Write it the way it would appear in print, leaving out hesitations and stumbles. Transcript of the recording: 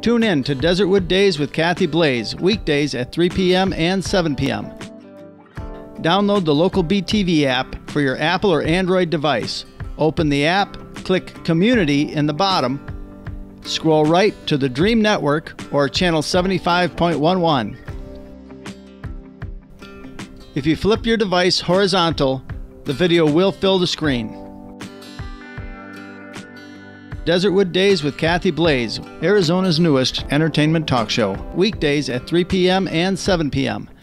Tune in to DesertwoodDaZe with Kathy Blaze, weekdays at 3 p.m. and 7 p.m. Download the LocalBTV app for your Apple or Android device. Open the app, click Community in the bottom, scroll right to the Dream Network or channel 75.11. If you flip your device horizontal, the video will fill the screen. DesertwoodDaZe with Kathy Blaze, Arizona's newest entertainment talk show, weekdays at 3 p.m. and 7 p.m.